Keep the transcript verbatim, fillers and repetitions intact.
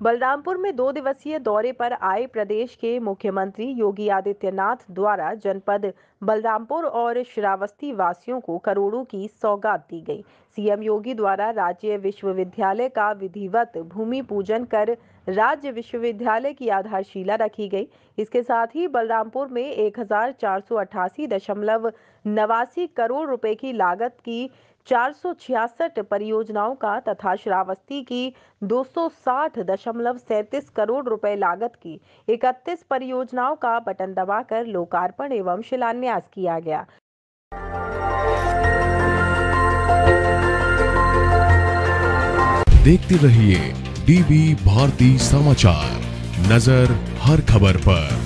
बलरामपुर में दो दिवसीय दौरे पर आए प्रदेश के मुख्यमंत्री योगी आदित्यनाथ द्वारा जनपद बलरामपुर और श्रावस्ती वासियों को करोड़ों की सौगात दी गई। सीएम योगी द्वारा राज्य विश्वविद्यालय का विधिवत भूमि पूजन कर राज्य विश्वविद्यालय की आधारशिला रखी गई। इसके साथ ही बलरामपुर में एक हजार चार सौ अट्ठासी दशमलव नवासी करोड़ रुपए की लागत की चार सौ छियासठ परियोजनाओं का तथा श्रावस्ती की दो सौ साठ दशमलव सैंतीस करोड़ रुपए लागत की इकतीस परियोजनाओं का बटन दबाकर लोकार्पण एवं शिलान्यास किया गया। देखते रहिए डीबी भारती समाचार, नजर हर खबर पर।